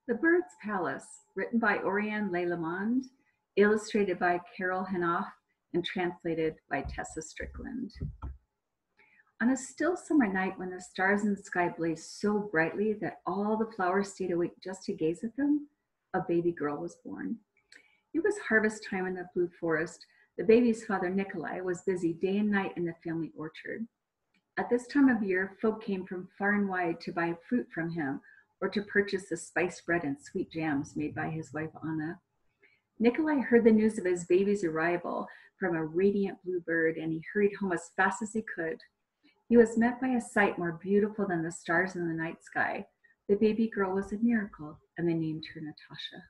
The Bird's Palace, written by Orianne Lallemand, illustrated by Carole Haenaff, and translated by Tessa Strickland. On a still summer night when the stars in the sky blazed so brightly that all the flowers stayed awake just to gaze at them, a baby girl was born. It was harvest time in the Blue Forest. The baby's father, Nikolai, was busy day and night in the family orchard. At this time of year, folk came from far and wide to buy fruit from him or to purchase the spiced bread and sweet jams made by his wife, Anna. Nikolai heard the news of his baby's arrival from a radiant blue bird, and he hurried home as fast as he could. He was met by a sight more beautiful than the stars in the night sky. The baby girl was a miracle, and they named her Natasha.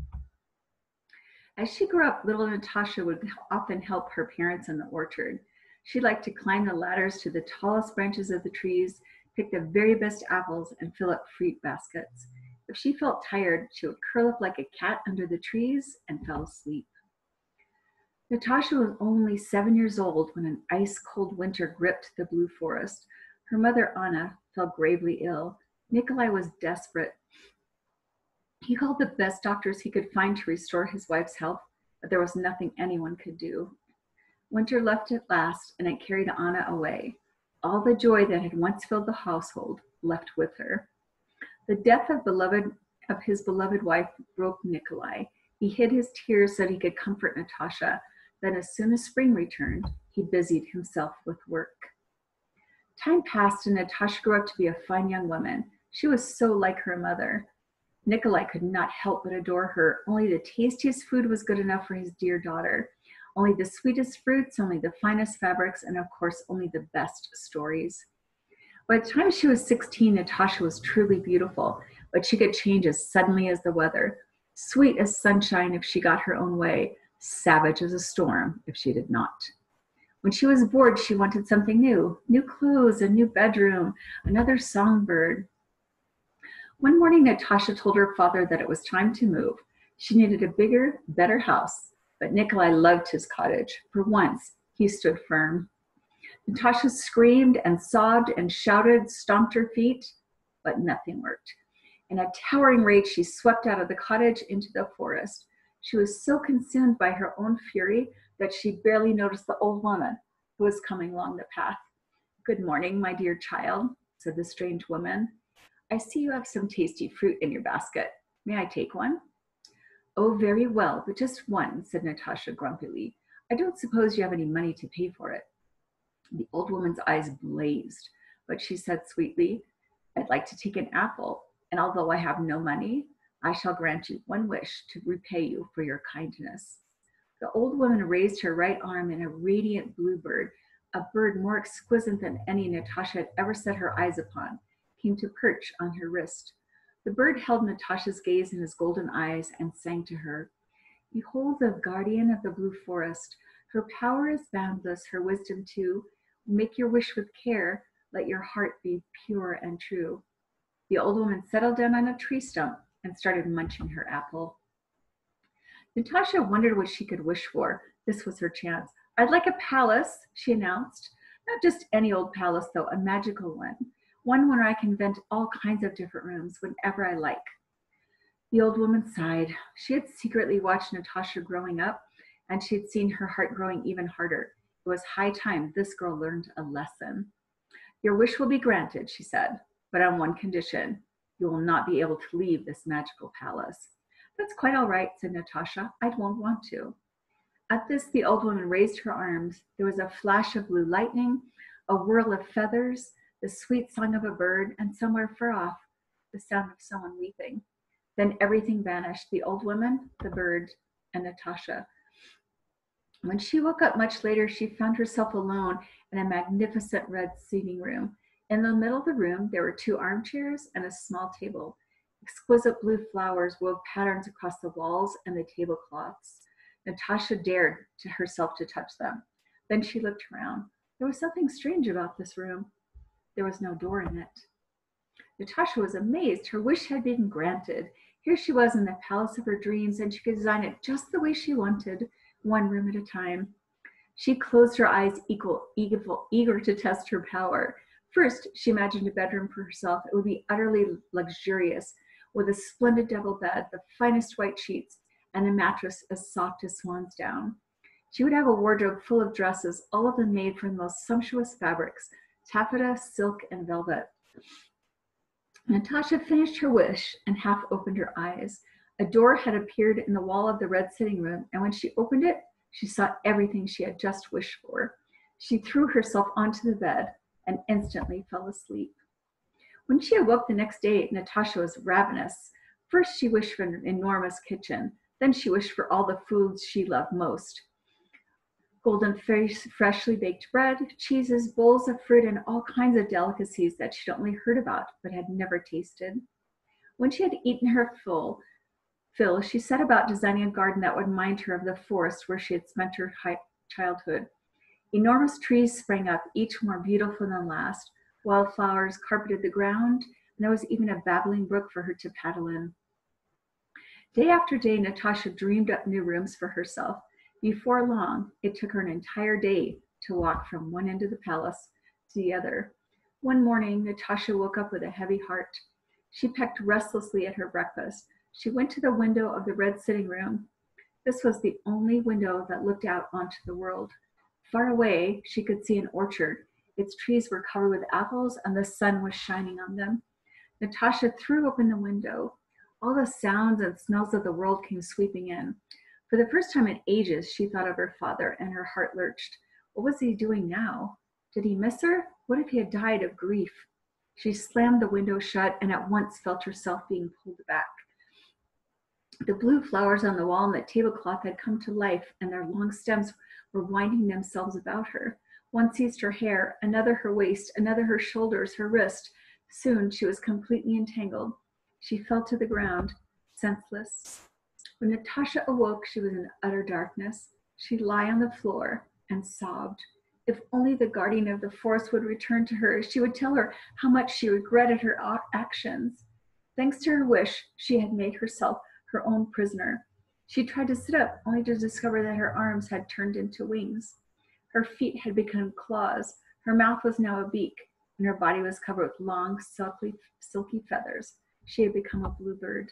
As she grew up, little Natasha would often help her parents in the orchard. She liked to climb the ladders to the tallest branches of the trees, pick the very best apples, and fill up fruit baskets. If she felt tired, she would curl up like a cat under the trees and fell asleep. Natasha was only 7 years old when an ice-cold winter gripped the Blue Forest. Her mother, Anna, fell gravely ill. Nikolai was desperate. He called the best doctors he could find to restore his wife's health, but there was nothing anyone could do. Winter left at last, and it carried Anna away. All the joy that had once filled the household left with her. The death of his beloved wife broke Nikolai. He hid his tears so that he could comfort Natasha. Then as soon as spring returned, he busied himself with work. Time passed and Natasha grew up to be a fine young woman. She was so like her mother. Nikolai could not help but adore her. Only the tastiest food was good enough for his dear daughter. Only the sweetest fruits, only the finest fabrics, and of course, only the best stories. By the time she was 16, Natasha was truly beautiful, but she could change as suddenly as the weather. Sweet as sunshine if she got her own way, savage as a storm if she did not. When she was bored, she wanted something new clothes, a new bedroom, another songbird. One morning, Natasha told her father that it was time to move. She needed a bigger, better house, but Nikolai loved his cottage. For once, he stood firm. Natasha screamed and sobbed and shouted, stomped her feet, but nothing worked. In a towering rage, she swept out of the cottage into the forest. She was so consumed by her own fury that she barely noticed the old woman who was coming along the path. "Good morning, my dear child," said the strange woman. "I see you have some tasty fruit in your basket. May I take one?" "Oh, very well, but just one," said Natasha grumpily. "I don't suppose you have any money to pay for it." The old woman's eyes blazed, but she said sweetly, "I'd like to take an apple, and although I have no money, I shall grant you one wish to repay you for your kindness." The old woman raised her right arm, and a radiant bluebird, a bird more exquisite than any Natasha had ever set her eyes upon, came to perch on her wrist. The bird held Natasha's gaze in his golden eyes and sang to her, "Behold the guardian of the Blue Forest. Her power is boundless, her wisdom too. Make your wish with care. Let your heart be pure and true." The old woman settled down on a tree stump and started munching her apple. Natasha wondered what she could wish for. This was her chance. "I'd like a palace," she announced. "Not just any old palace, though, a magical one. One where I can invent all kinds of different rooms whenever I like." The old woman sighed. She had secretly watched Natasha growing up, and she had seen her heart growing even harder. It was high time this girl learned a lesson. "Your wish will be granted," she said, "but on one condition. You will not be able to leave this magical palace." "That's quite all right," said Natasha. "I won't want to." At this, the old woman raised her arms. There was a flash of blue lightning, a whirl of feathers, the sweet song of a bird, and somewhere far off, the sound of someone weeping. Then everything vanished, the old woman, the bird, and Natasha. When she woke up much later, she found herself alone in a magnificent red seating room. In the middle of the room, there were 2 armchairs and a small table. Exquisite blue flowers wove patterns across the walls and the tablecloths. Natasha dared to herself to touch them. Then she looked around. There was something strange about this room. There was no door in it. Natasha was amazed. Her wish had been granted. Here she was in the palace of her dreams, and she could design it just the way she wanted, one room at a time. She closed her eyes, eager to test her power. First, she imagined a bedroom for herself. It would be utterly luxurious, with a splendid double bed, the finest white sheets, and a mattress as soft as swan's down. She would have a wardrobe full of dresses, all of them made from the most sumptuous fabrics, taffeta, silk, and velvet. Natasha finished her wish and half opened her eyes. A door had appeared in the wall of the red sitting room, and when she opened it, she saw everything she had just wished for. She threw herself onto the bed and instantly fell asleep. When she awoke the next day, Natasha was ravenous. First, she wished for an enormous kitchen. Then she wished for all the foods she loved most. Golden freshly baked bread, cheeses, bowls of fruit, and all kinds of delicacies that she'd only heard about but had never tasted. When she had eaten her fill, she set about designing a garden that would remind her of the forest where she had spent her childhood. Enormous trees sprang up, each more beautiful than last. Wildflowers carpeted the ground, and there was even a babbling brook for her to paddle in. Day after day, Natasha dreamed up new rooms for herself. Before long, it took her an entire day to walk from one end of the palace to the other. One morning, Natasha woke up with a heavy heart. She pecked restlessly at her breakfast. She went to the window of the red sitting room. This was the only window that looked out onto the world. Far away, she could see an orchard. Its trees were covered with apples, and the sun was shining on them. Natasha threw open the window. All the sounds and smells of the world came sweeping in. For the first time in ages, she thought of her father, and her heart lurched. What was he doing now? Did he miss her? What if he had died of grief? She slammed the window shut and at once felt herself being pulled back. The blue flowers on the wall and the tablecloth had come to life, and their long stems were winding themselves about her. One seized her hair, another her waist, another her shoulders, her wrist. Soon she was completely entangled. She fell to the ground, senseless. When Natasha awoke, she was in utter darkness. She lay on the floor and sobbed. If only the guardian of the forest would return to her, she would tell her how much she regretted her actions. Thanks to her wish, she had made herself her own prisoner. She tried to sit up, only to discover that her arms had turned into wings. Her feet had become claws. Her mouth was now a beak, and her body was covered with long, silky feathers. She had become a bluebird.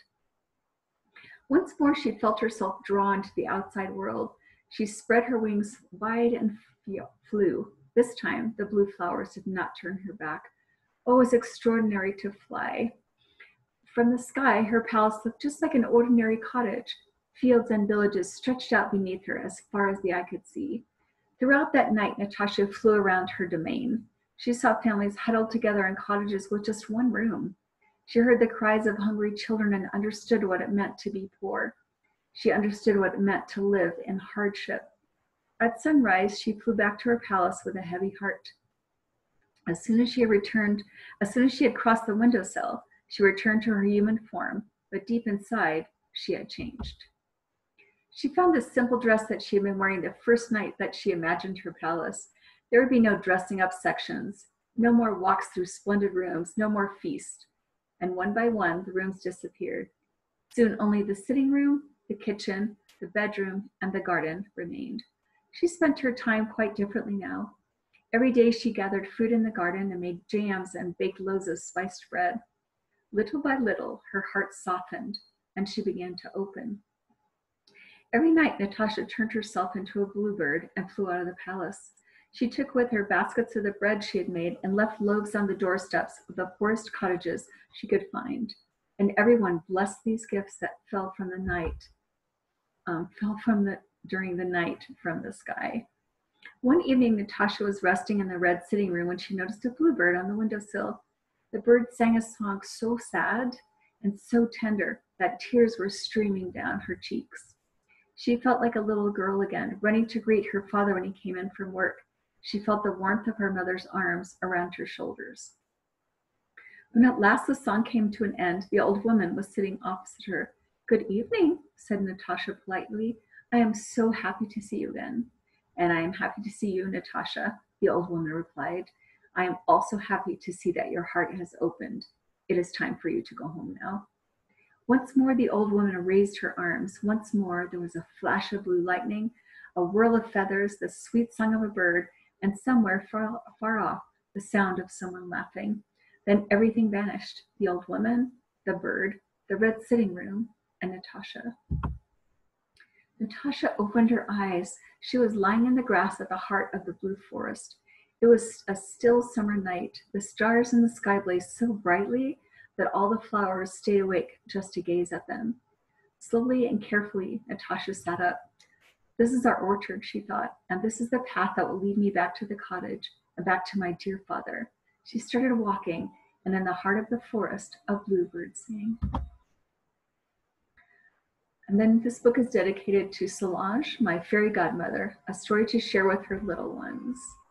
Once more, she felt herself drawn to the outside world. She spread her wings wide and flew. This time, the blue flowers did not turn her back. Oh, it was extraordinary to fly. From the sky, her palace looked just like an ordinary cottage. Fields and villages stretched out beneath her as far as the eye could see. Throughout that night, Natasha flew around her domain. She saw families huddled together in cottages with just one room. She heard the cries of hungry children and understood what it meant to be poor. She understood what it meant to live in hardship. At sunrise, she flew back to her palace with a heavy heart. As soon as she had crossed the windowsill, she returned to her human form, but deep inside, she had changed. She found the simple dress that she had been wearing the first night that she imagined her palace. There would be no dressing up sections, no more walks through splendid rooms, no more feast. And one by one, the rooms disappeared. Soon only the sitting room, the kitchen, the bedroom, and the garden remained. She spent her time quite differently now. Every day she gathered fruit in the garden and made jams and baked loaves of spiced bread. Little by little, her heart softened, and she began to open. Every night, Natasha turned herself into a bluebird and flew out of the palace. She took with her baskets of the bread she had made and left loaves on the doorsteps of the poorest cottages she could find. And everyone blessed these gifts that fell during the night from the sky. One evening, Natasha was resting in the red sitting room when she noticed a bluebird on the windowsill. The bird sang a song so sad and so tender that tears were streaming down her cheeks. She felt like a little girl again, running to greet her father when he came in from work. She felt the warmth of her mother's arms around her shoulders. When at last the song came to an end, the old woman was sitting opposite her. "Good evening," said Natasha politely. "I am so happy to see you again." "And I am happy to see you, Natasha," the old woman replied. "I am also happy to see that your heart has opened. It is time for you to go home now." Once more, the old woman raised her arms. Once more, there was a flash of blue lightning, a whirl of feathers, the sweet song of a bird, and somewhere far off, the sound of someone laughing. Then everything vanished. The old woman, the bird, the red sitting room, and Natasha. Natasha opened her eyes. She was lying in the grass at the heart of the blue forest. It was a still summer night. The stars in the sky blazed so brightly that all the flowers stayed awake just to gaze at them. Slowly and carefully, Natasha sat up. This is our orchard, she thought, and this is the path that will lead me back to the cottage and back to my dear father. She started walking, and in the heart of the forest, a bluebird sang. And then this book is dedicated to Solange, my fairy godmother, a story to share with her little ones.